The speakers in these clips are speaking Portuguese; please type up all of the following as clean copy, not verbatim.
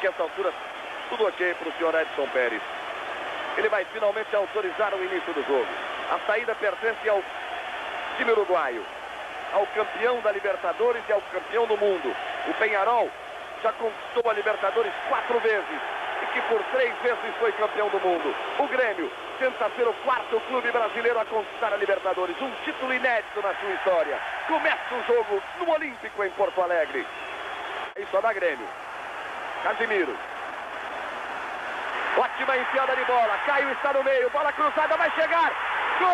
que essa altura tudo ok para o senhor Edson Pérez. Ele vai finalmente autorizar o início do jogo. A saída pertence ao time uruguaio, ao campeão da Libertadores e ao campeão do mundo. O Peñarol já conquistou a Libertadores 4 vezes e que por 3 vezes foi campeão do mundo. O Grêmio tenta ser o 4º clube brasileiro a conquistar a Libertadores, um título inédito na sua história. Começa o jogo no Olímpico em Porto Alegre. É isso da Grêmio. Casimiro. Ótima enfiada de bola. Caio está no meio. Bola cruzada, vai chegar. Gol!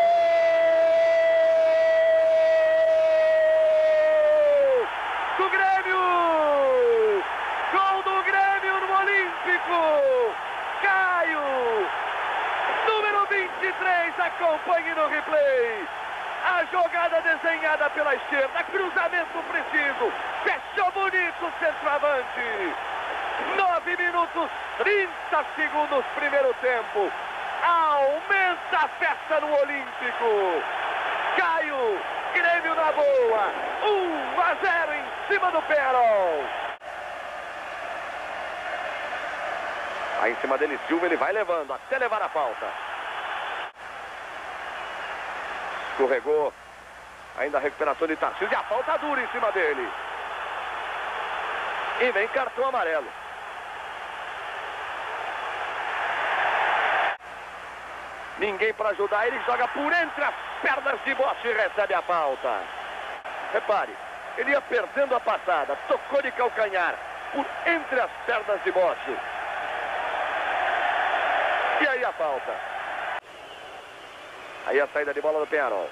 Do Grêmio! Gol do Grêmio no Olímpico! Caio! Número 23, acompanhe no replay. A jogada desenhada pela esquerda. Cruzamento preciso. Fechou bonito o centroavante. 9 minutos, 30 segundos, primeiro tempo. Aumenta a festa no Olímpico. Caio, Grêmio na boa. 1-0 em cima do Peñarol. Aí em cima dele, Silva, ele vai levando, até levar a falta. Escorregou. Ainda a recuperação de Tarcísio e a falta dura em cima dele. E vem cartão amarelo. Ninguém para ajudar, ele joga por entre as pernas de Bosch e recebe a falta. Repare, ele ia perdendo a passada, tocou de calcanhar por entre as pernas de Bosch. E aí a falta. Aí a saída de bola do Peñarol.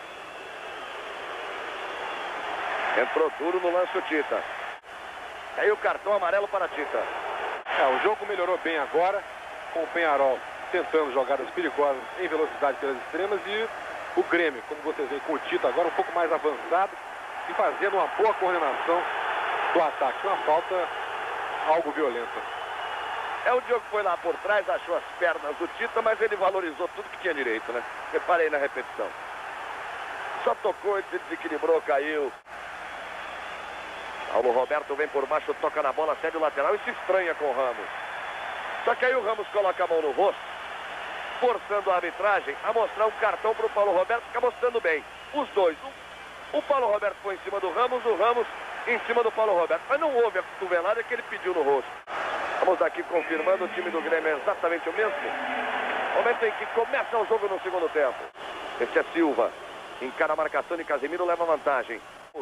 Entrou duro no lance o Tita. Aí o cartão amarelo para Tita. O jogo melhorou bem agora, com o Peñarol tentando jogadas perigosas em velocidade pelas extremas e o Grêmio, como vocês veem, com o Tita agora um pouco mais avançado e fazendo uma boa coordenação do ataque. Uma falta algo violenta. O Diogo foi lá por trás, achou as pernas do Tita, mas ele valorizou tudo que tinha direito, né? Reparei na repetição. Só tocou, ele se desequilibrou, caiu. Paulo Roberto vem por baixo, toca na bola, cede o lateral e se estranha com o Ramos. Só que aí o Ramos coloca a mão no rosto, forçando a arbitragem a mostrar um cartão para o Paulo Roberto, fica mostrando bem. Os dois. O Paulo Roberto foi em cima do Ramos, o Ramos em cima do Paulo Roberto. Mas não houve a cotovelada que ele pediu no rosto. Vamos aqui confirmando, o time do Grêmio é exatamente o mesmo. Momento em que começa o jogo no segundo tempo. Este é Silva. Encara a marcação de Casimiro, leva vantagem.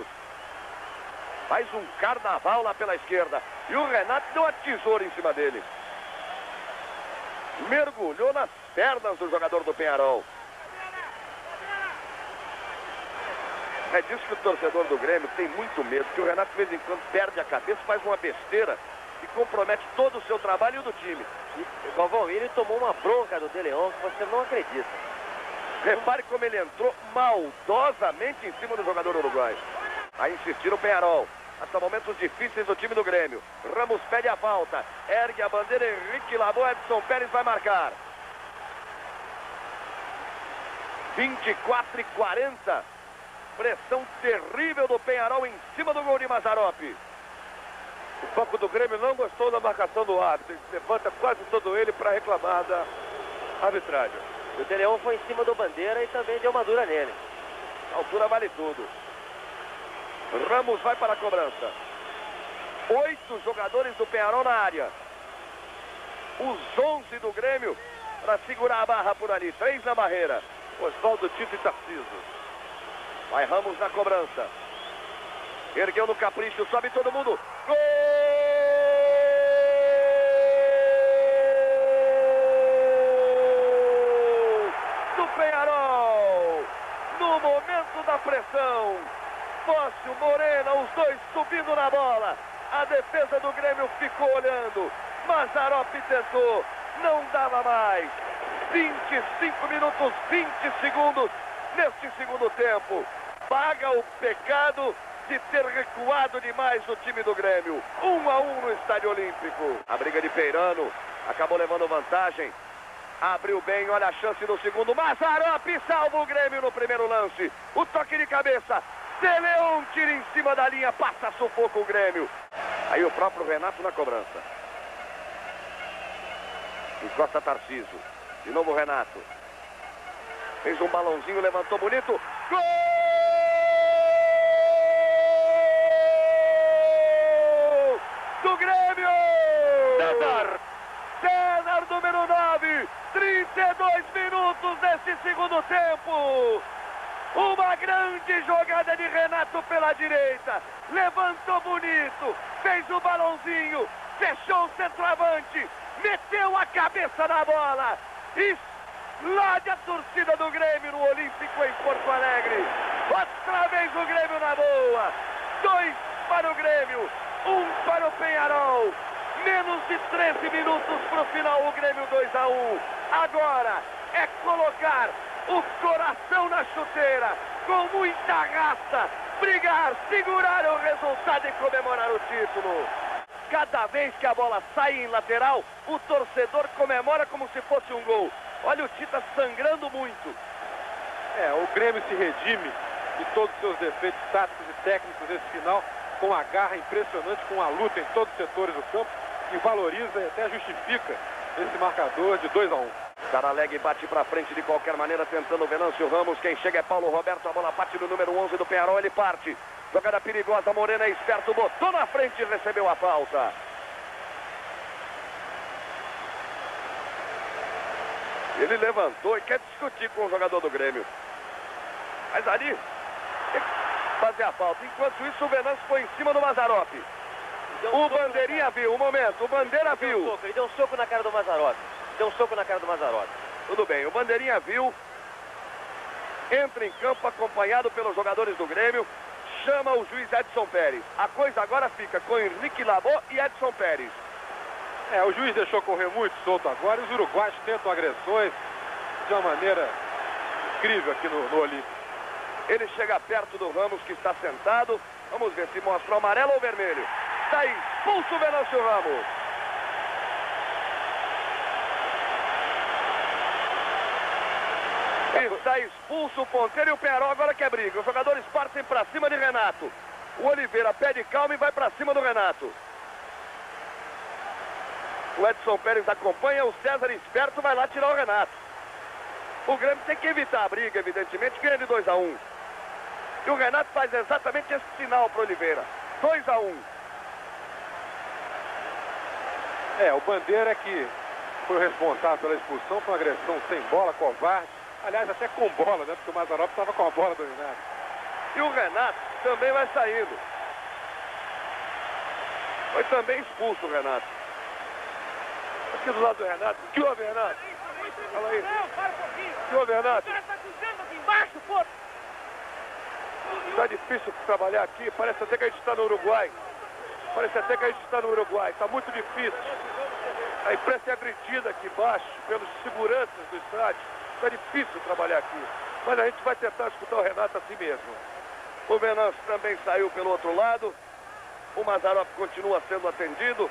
Faz um carnaval lá pela esquerda. E o Renato deu a tesoura em cima dele. Mergulhou nas pernas do jogador do Peñarol. É disso que o torcedor do Grêmio tem muito medo, que o Renato de vez em quando perde a cabeça, faz uma besteira e compromete todo o seu trabalho e o do time. Galvão, ele tomou uma bronca do De Leon que você não acredita. Repare como ele entrou maldosamente em cima do jogador uruguaio. A insistir o Peñarol. Hasta momentos difíceis do time do Grêmio. Ramos pede a falta. Ergue a bandeira, Henrique lavou, Edson Pérez vai marcar. 24-40. Pressão terrível do Peñarol em cima do gol de Mazzaropi. O banco do Grêmio não gostou da marcação do árbitro. Levanta quase todo ele para reclamar da arbitragem. O De Leon foi em cima do Bandeira e também deu uma dura nele. A altura vale tudo. Ramos vai para a cobrança. 8 jogadores do Peñarol na área. Os 11 do Grêmio para segurar a barra por ali. 3 na barreira. Oswaldo, Tito e Tarcísio. Vai Ramos na cobrança. Ergueu no capricho, sobe todo mundo. Gol! Do Peñarol! No momento da pressão. Fóssil, Morena, os dois subindo na bola. A defesa do Grêmio ficou olhando. Mazzaropi tentou, não dava mais. 25 minutos, 20 segundos neste segundo tempo. Paga o pecado de ter recuado demais o time do Grêmio. 1-1 no Estádio Olímpico. A briga de Peirano acabou levando vantagem. Abriu bem, olha a chance no segundo. Mazzaropi salva o Grêmio no primeiro lance. O toque de cabeça. De Leon tira em cima da linha, passa sufoco o Grêmio. Aí o próprio Renato na cobrança. Encosta Tarcísio. De novo Renato. Fez um balãozinho, levantou bonito. Gol! Do Grêmio! César, número 9. 32 minutos nesse segundo tempo. Uma grande jogada de Renato pela direita. Levantou bonito. Fez o balãozinho. Fechou o centroavante. Meteu a cabeça na bola. Explode a torcida do Grêmio no Olímpico em Porto Alegre. Outra vez o Grêmio na boa. 2 para o Grêmio. 1 para o Peñarol. Menos de 13 minutos para o final. O Grêmio 2-1. Agora é colocar o coração na chuteira, com muita raça, brigar, segurar o resultado e comemorar o título. Cada vez que a bola sai em lateral, o torcedor comemora como se fosse um gol. Olha o Tita sangrando muito. O Grêmio se redime de todos os seus defeitos táticos e técnicos nesse final, com a garra impressionante, com a luta em todos os setores do campo, e valoriza e até justifica esse marcador de 2-1. Saraleg bate pra frente de qualquer maneira, tentando o Venâncio Ramos. Quem chega é Paulo Roberto. A bola bate no número 11 do Peñarol. Ele parte. Jogada perigosa. Morena é esperto. Botou na frente e recebeu a falta. Ele levantou e quer discutir com o jogador do Grêmio. Mas ali, tem que fazer a falta. Enquanto isso, o Venâncio foi em cima do Mazzaropi. O Bandeirinha viu. Um momento. O Bandeira viu. Ele deu um soco na cara do Mazzaropi. Tudo bem, o Bandeirinha viu, entra em campo acompanhado pelos jogadores do Grêmio, chama o juiz Edson Pérez. A coisa agora fica com Henrique Labô e Edson Pérez. O juiz deixou correr muito solto agora e os uruguaios tentam agressões de uma maneira incrível aqui no Olímpico. Ele chega perto do Ramos, que está sentado. Vamos ver se mostra o amarelo ou vermelho. Está expulso o Venâncio Ramos. Está expulso o ponteiro e o Peñarol agora quer briga. Os jogadores partem para cima de Renato. O Oliveira pede calma e vai para cima do Renato. O Edson Pérez acompanha, o César esperto vai lá tirar o Renato. O Grêmio tem que evitar a briga, evidentemente, ganha de 2-1. E o Renato faz exatamente esse sinal para o Oliveira. 2-1. O Bandeira que foi o responsável pela expulsão, foi uma agressão sem bola, covarde. Aliás, até com bola, né? Porque o Mazzaropi estava com a bola dominada. E o Renato também vai saindo. Foi também expulso o Renato. Aqui do lado do Renato. Que houve, Renato? Fala aí. Que houve, Renato? Tá difícil trabalhar aqui. Parece até que a gente está no Uruguai. Tá muito difícil. A imprensa é agredida aqui embaixo pelos seguranças do estádio. Tá difícil trabalhar aqui. Mas a gente vai tentar escutar o Renato assim mesmo. O Venâncio também saiu pelo outro lado. O Mazzaropi continua sendo atendido.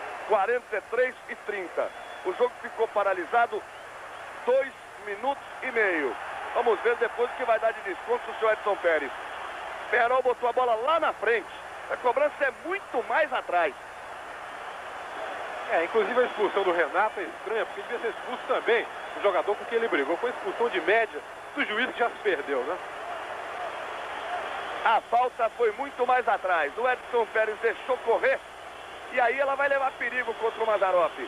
43:30. O jogo ficou paralisado 2 minutos e meio. Vamos ver depois o que vai dar de desconto o senhor Edson Pérez. Peñarol botou a bola lá na frente. A cobrança é muito mais atrás. Inclusive a expulsão do Renato é estranha, porque devia ser expulso também o jogador com quem ele brigou. Foi expulsão de média do juiz que já se perdeu, né? A falta foi muito mais atrás. O Edson Pérez deixou correr. E aí ela vai levar perigo contra o Mazzaropi.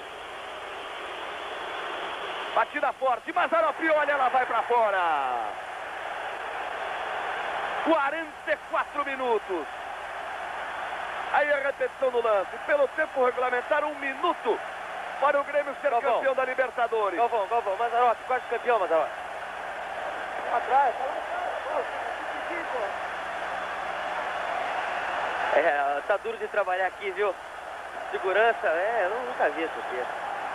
Batida forte. Mazzaropi, olha, ela vai pra fora. 44 minutos. Aí a repetição do lance. Pelo tempo regulamentar, 1 minuto para o Grêmio ser campeão da Libertadores. Galvão, Mazzaropi, quase campeão, Mazzaropi. Atrás, tá duro de trabalhar aqui, viu? Segurança, eu nunca vi isso aqui.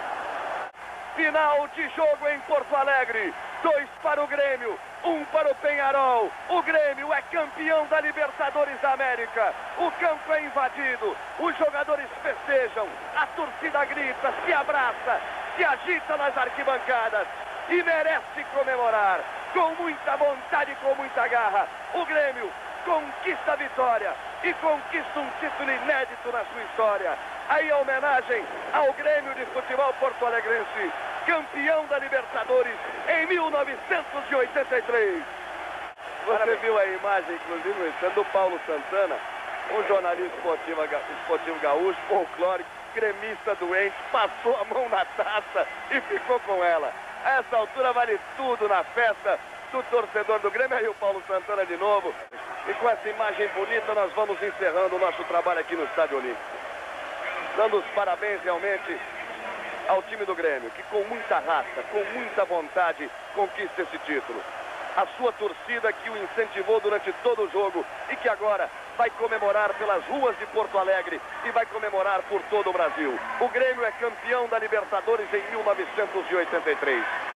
Final de jogo em Porto Alegre. 2 para o Grêmio, 1 para o Peñarol. O Grêmio é campeão da Libertadores da América. O campo é invadido, os jogadores festejam, a torcida grita, se abraça, se agita nas arquibancadas e merece comemorar. Com muita vontade e com muita garra, o Grêmio conquista a vitória e conquista um título inédito na sua história. Aí a homenagem ao Grêmio de Futebol Porto-Alegrense, campeão da Libertadores em 1983. Você viu a imagem, inclusive, do Paulo Santana, um jornalista esportivo gaúcho, folclórico, gremista doente, passou a mão na taça e ficou com ela. A essa altura vale tudo na festa do torcedor do Grêmio. Aí o Paulo Santana de novo. E com essa imagem bonita nós vamos encerrando o nosso trabalho aqui no Estádio Olímpico. Dando os parabéns realmente ao time do Grêmio, que com muita raça, com muita vontade, conquista esse título. A sua torcida que o incentivou durante todo o jogo e que agora vai comemorar pelas ruas de Porto Alegre e vai comemorar por todo o Brasil. O Grêmio é campeão da Libertadores em 1983.